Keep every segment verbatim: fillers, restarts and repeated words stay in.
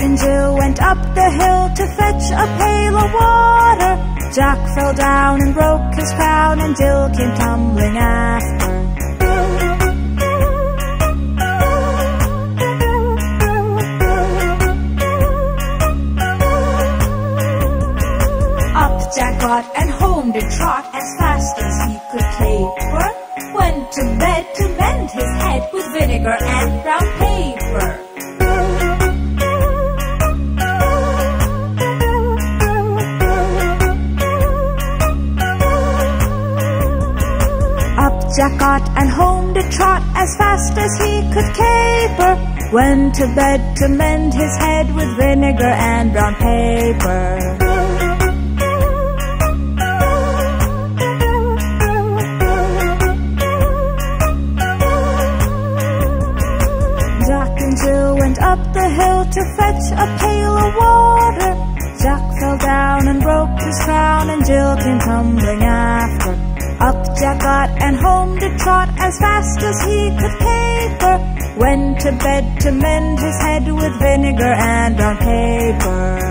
and Jill went up the hill to fetch a pail of water. Jack fell down and broke his crown, and Jill came tumbling after. Up Jack got and home did trot as fast as he could caper. Went to bed to mend his head with vinegar and brown paper. Jack got and home did trot as fast as he could caper. Went to bed to mend his head with vinegar and brown paper. Jack and Jill went up the hill to fetch a pail of water. Jack fell down and broke his crown, and Jill came tumbling after. Up Jack got and home did trot as fast as he could caper. Went to bed to mend his head with vinegar and brown paper.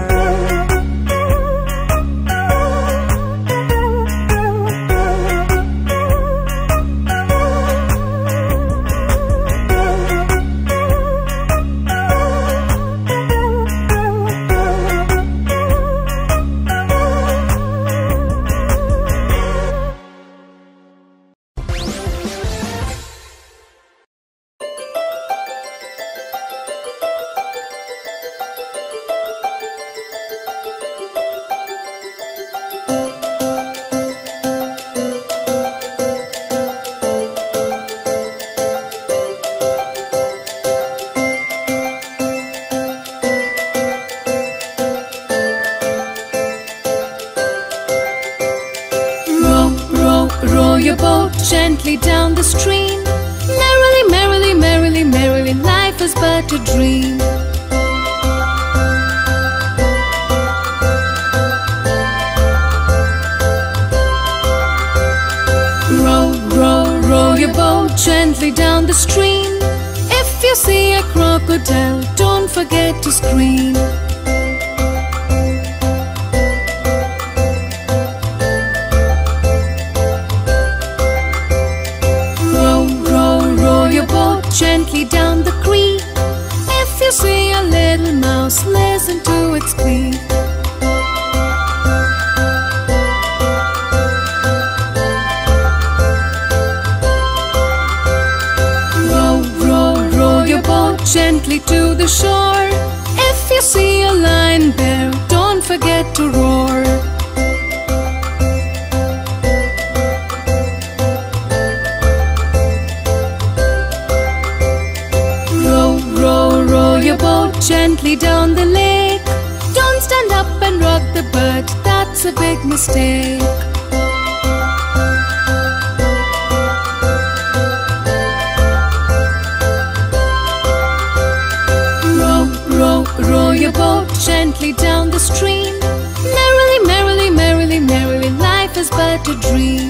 Gently down the stream, merrily, merrily, merrily, merrily, life is but a dream. Row, row, row your boat gently down the stream. If you see a crocodile, don't forget to scream. Gently down the creek. If you see a little mouse, listen to its squeak. Row, row, row your boat gently to the shore. If you see a lion bear, don't forget to roar. Gently down the lake. Don't stand up and rock the boat, that's a big mistake. Row, row, row your boat gently down the stream. Merrily, merrily, merrily, merrily, life is but a dream.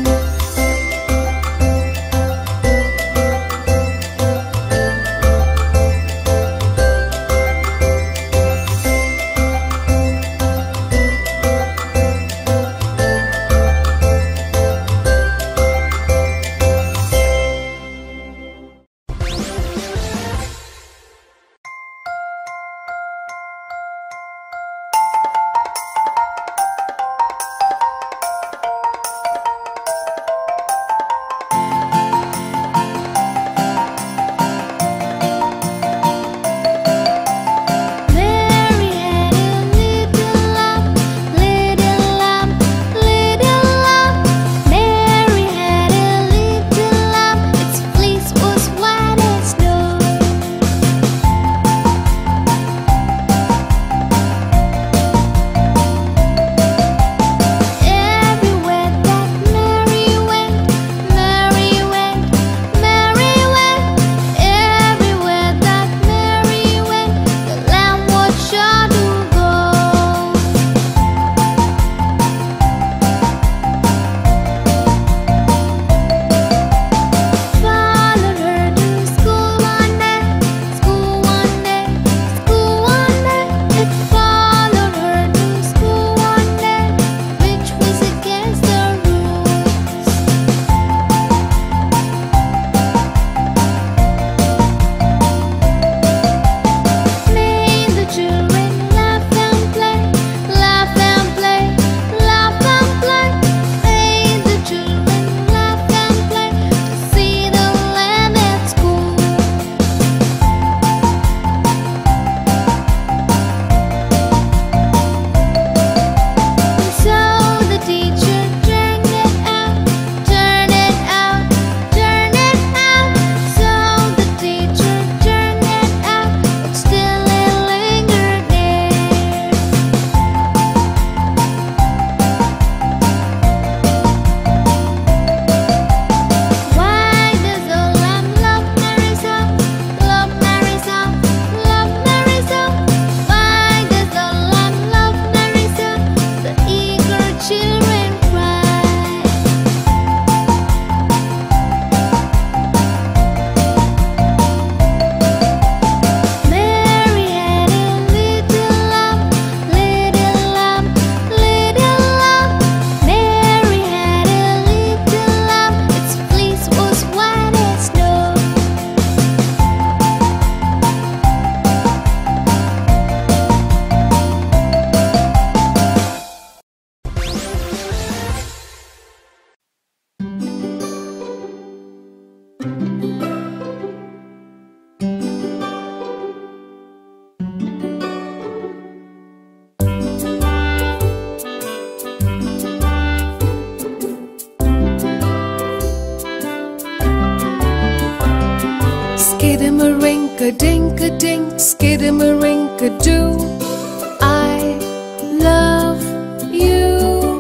Skidamarinka-dink-a-dink, skidamarinka-doo, I love you.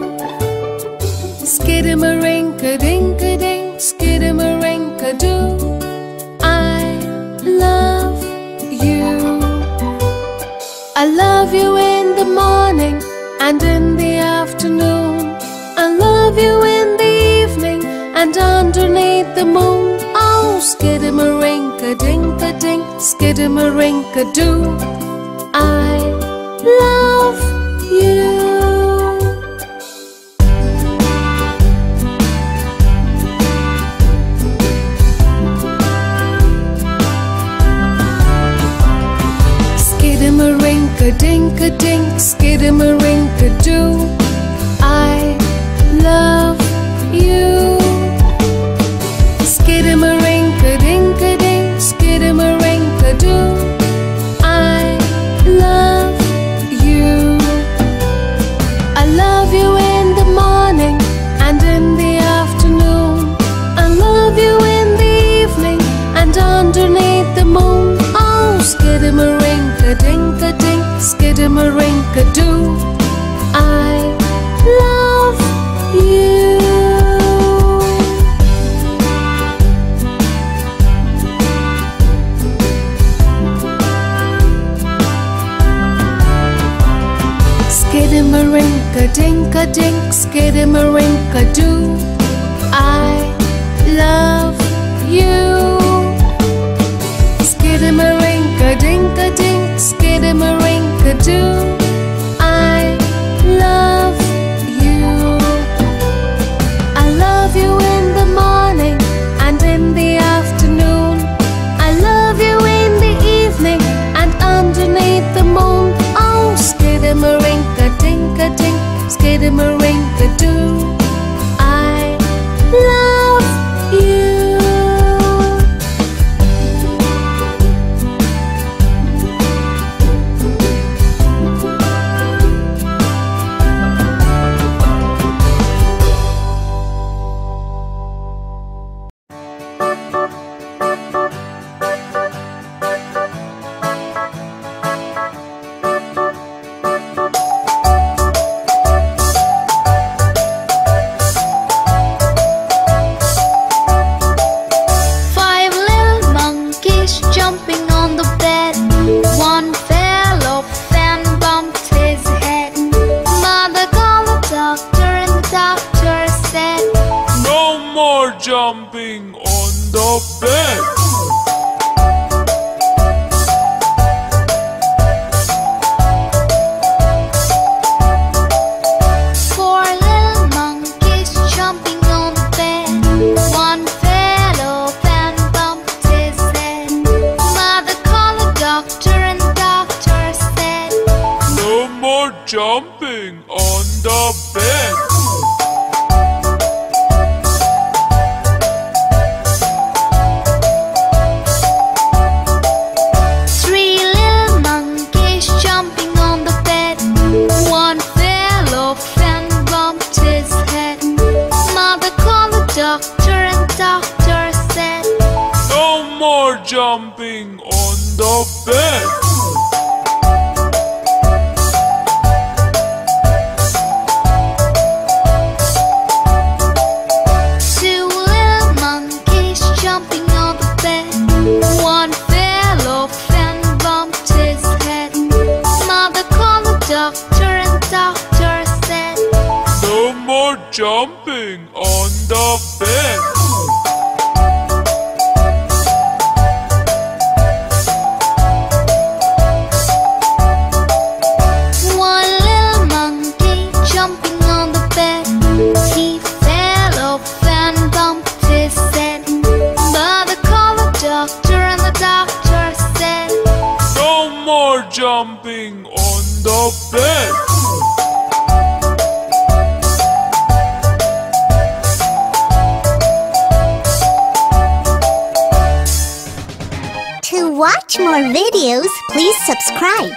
Skidamarinka-dink-a-dink, skidamarinka-doo, I love you. I love you in the morning and in the afternoon. I love you in the evening and underneath the moon. Oh, skidamarinka-dink-a-dink, skidamarinka-doo, I love you. Skidamarinka-dink-a-dink, skidamarinka-doo, I love you. Skidamarinka-dink-a-dink, skidamarinka-doo, I love you. I love you in the morning and in the afternoon. I love you in the evening and underneath the moon. Oh, skidamarinka-dink-a-dink, skidamarinka-doo, I love you. Skidamarinka-dink-a-dink, skidamarinka-doo, I love you. Skidamarinka-dink-a-dink, skidamarinka-doo, I love you. I love you in the morning and in the afternoon. I love you in the evening and underneath the moon. Oh, skidamarinka-dink-a-dink, skidamarinka-doo, I love you. Jumping on the bed. Four little monkeys jumping on the bed. One fell off and bumped his head. Mother called the doctor and the doctor said, no more jumping on the bed. Doctor and doctor said, no more jumping on the bed. Two little monkeys jumping on the bed. One fell off and bumped his head. Mother called the doctor and doctor said, no more jumping on the bed. One little monkey jumping on the bed. He fell off and bumped his head. Mother called the doctor and the doctor said, no more jumping on the bed. To watch more videos, please subscribe.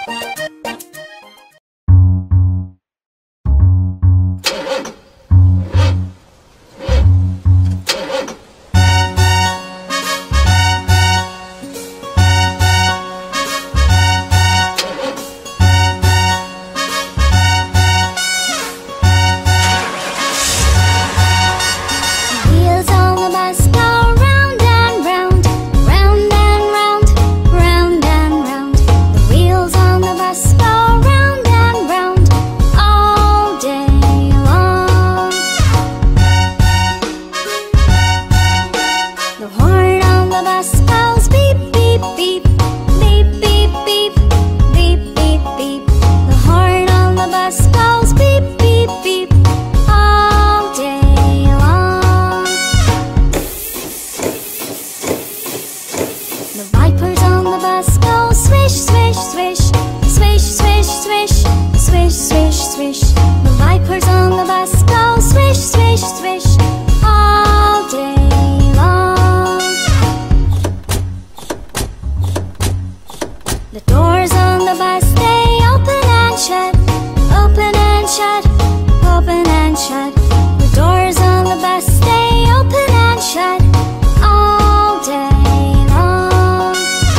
The doors on the bus, they open and shut, open and shut, open and shut. The doors on the bus, they open and shut all day long.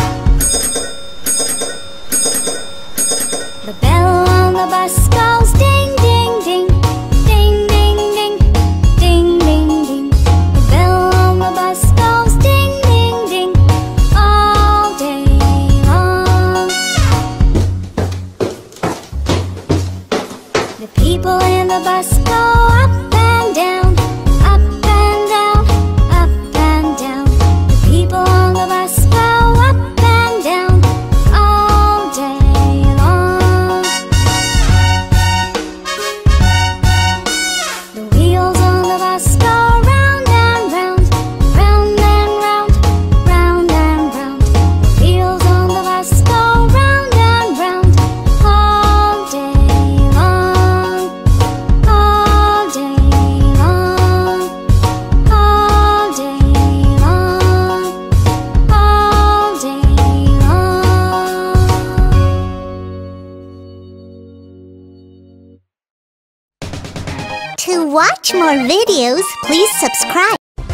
The bell on the bus goes ding, ding, ding, ding, ding, ding, ding, ding, ding. The bell on the bus goes ding, ding, ding all day long. The people in the bus go up and down, up and down, up and down. The people on the bus go up and down all day long. The wheels on the bus go round and round, round and round, round and round. The wheels on the bus go round and round all day long, all day long, all day long, all day long. To watch more videos, please subscribe.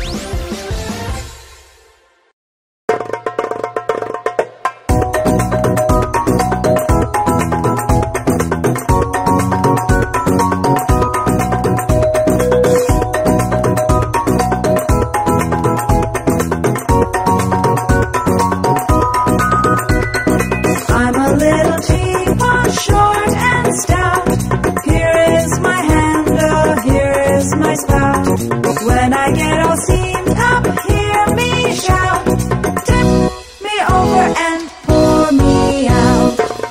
I'm a little teapot, short and stout. Here is my handle, here is my spout. When I get all steamed up, hear me shout. Tip me over and pour me out.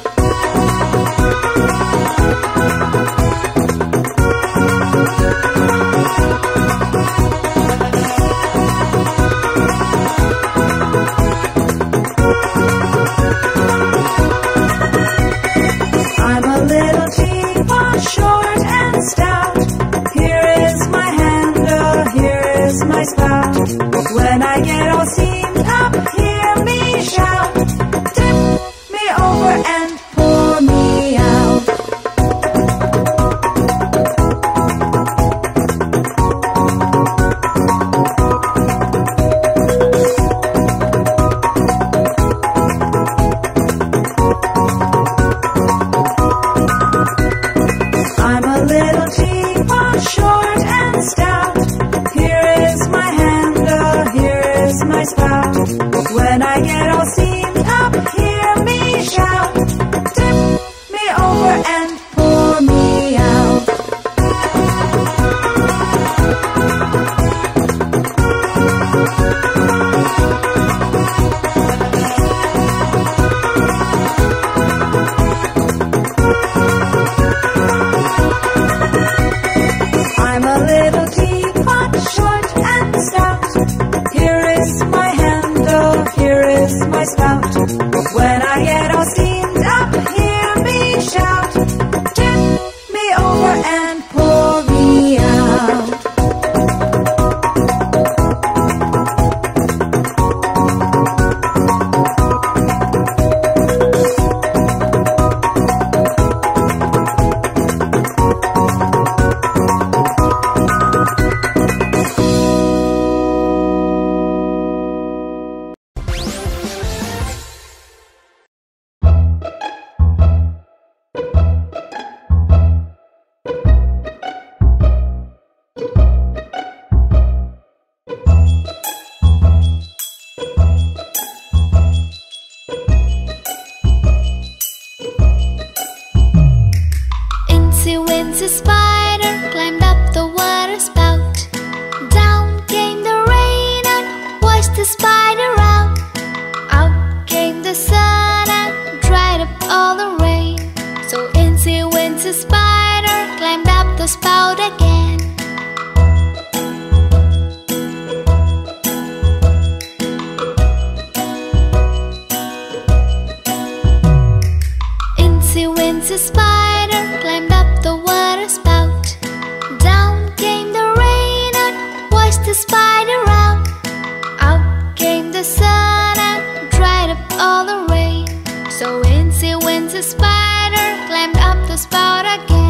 I'm a little teapot, short and stout. Here is my handle, here is my spout. When I get all steamed up, hear me shout. Tip me over and pour me out. I'm a little teapot, short and stout. Here is my handle, here is my spout. When I get all steamed up, hear me shout. Tip me over and pour me out. I'm a little teapot, short and stout. Here is my handle, here is my spout. When I get all steamed up, hear me shout. Tip me over and pour me out. Incy Wincy Spider climbed up the water spout. Down came the rain and washed the spider out. Out came the sun and dried up all the rain. So Incy Wincy Spider climbed up the spout again. Incy Wincy Spider climbed up the water spout. Down came the rain and washed the spider out. Out came the sun and dried up all the rain. So a spider climbed up the spout again.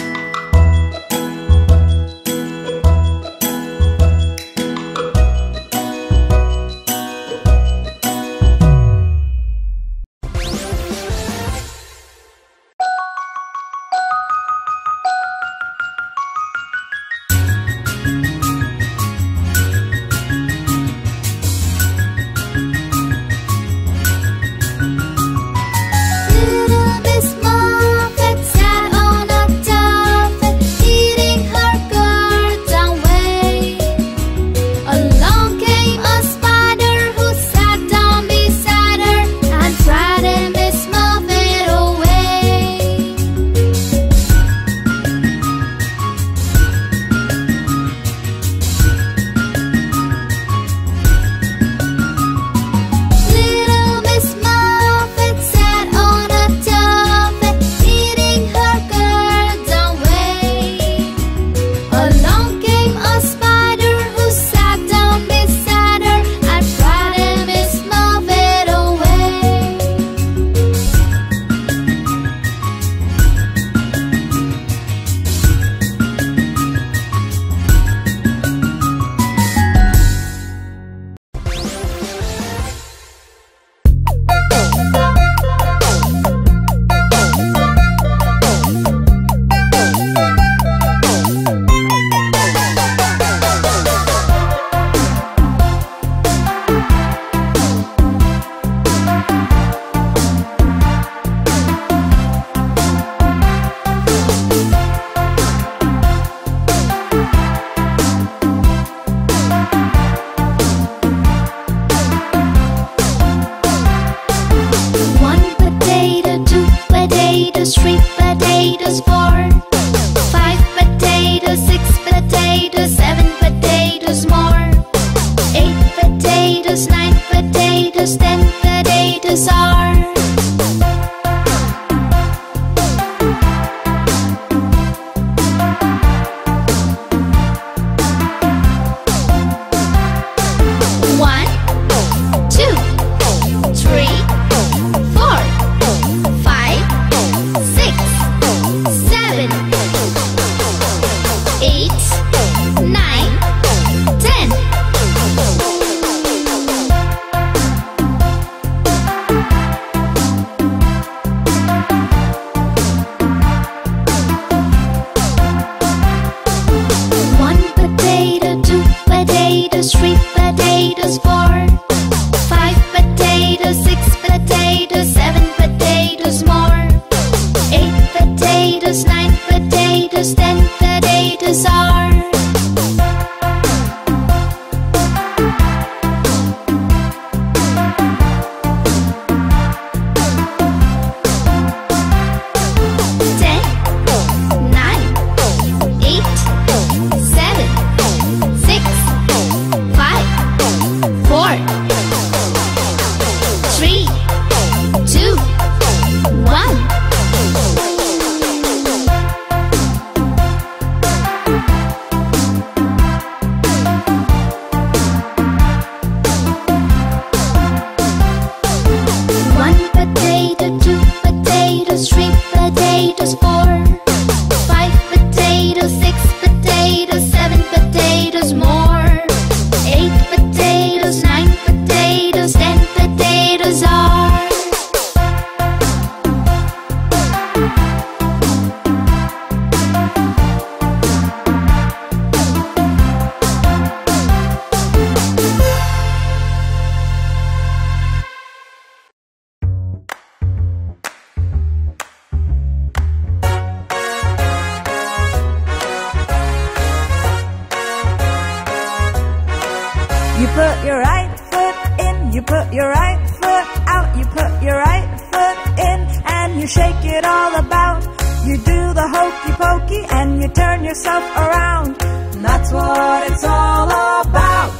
You put your right foot in, you put your right foot out, you put your right foot in and you shake it all about. You do the hokey pokey and you turn yourself around. And that's what it's all about.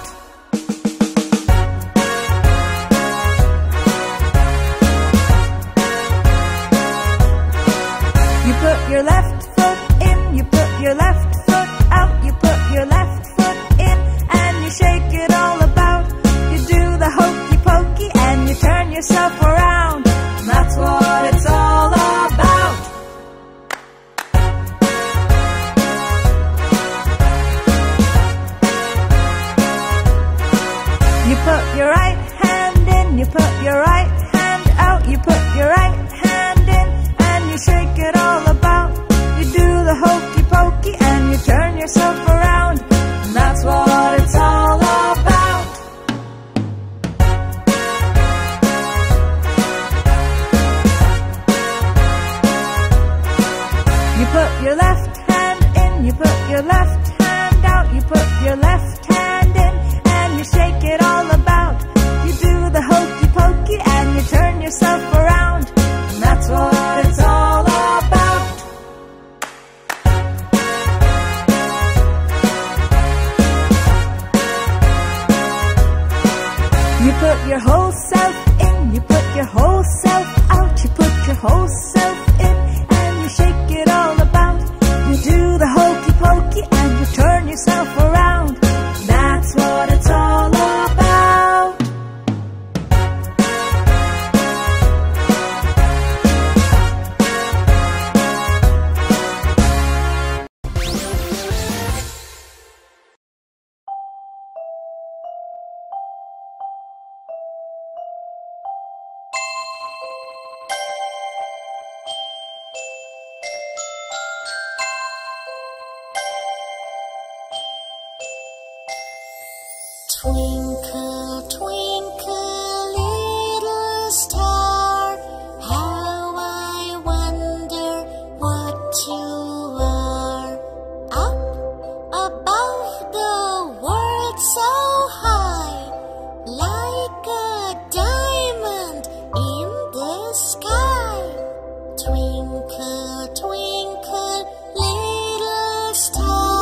You put your left foot in, you put your left foot out, you put your left foot in and you shake it all about. You do the hokey pokey and you turn yourself around. And that's what it's all about. your left hand out, you put your left hand in, and you shake it all about. You do the hokey pokey and you turn yourself around. And that's what it's all about. You put your whole self in, you put your whole self out, you put your whole self in, and you shake it all about. You do the hokey pokey and you turn yourself around. That's what it's all about. Twinkle, twinkle, little star, how I wonder what you are. Up above the world so high, like a diamond in the sky. Twinkle, twinkle, little star.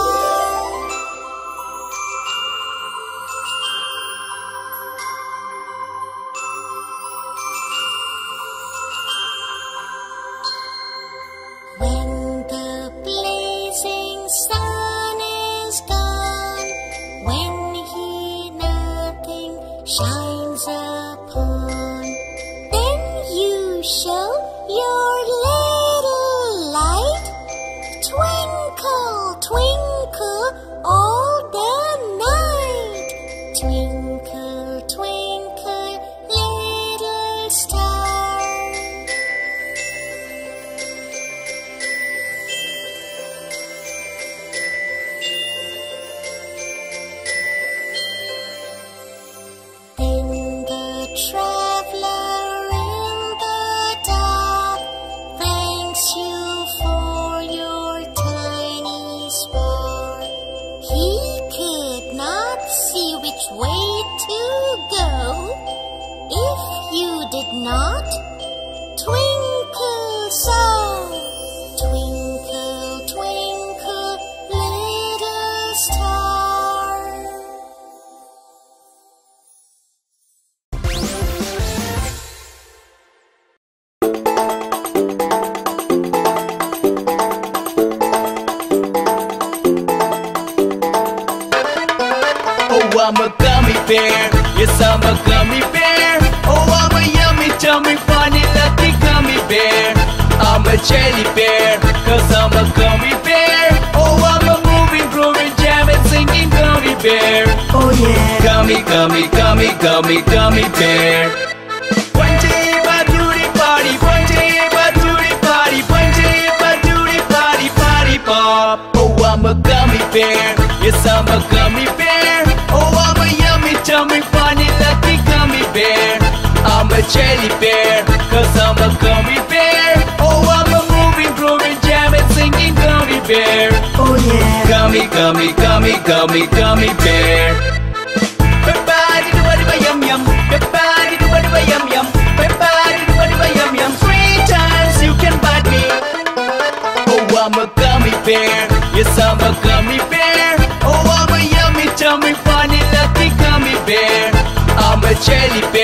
When the blazing sun is gone, when he nothing shines upon, then you show your little light. Twinkle, twinkle, all the night. Twinkle, twinkle, little star. Then the traveler in the dark thanks you for your tiny spark. He could not see which way to go if you did not twinkle so. Twinkle, twinkle, little star. Oh, I'm a gummy bear. Yes, I'm a gummy bear. Oh, I'm a yummy, tummy, funny, lucky gummy bear. I'm a jelly bear, cause I'm a gummy bear. Oh, I'm a moving, grooving, jamming, singing gummy bear. Oh yeah. Gummy, gummy, gummy, gummy, gummy bear. One day I do the party, one day I do the party, one day I do the party, party pop. Oh, I'm a gummy bear. Yes, I'm a gummy bear. Oh, I'm a yummy, tummy, funny, lucky gummy bear. I'm a jelly bear, cause I'm a gummy bear. Oh, I'm a moving, grooving, jamming, singing gummy bear. Oh yeah. Gummy, gummy, gummy, gummy, gummy bear. Everybody do what do yum yum. Everybody do what do yum yum. Everybody do what do yum yum. Three times you can bite me. Oh, I'm a gummy bear. Yes, I'm a gummy bear. Oh, I'm a yummy, tummy, funny, lucky gummy bear. I'm a jelly bear.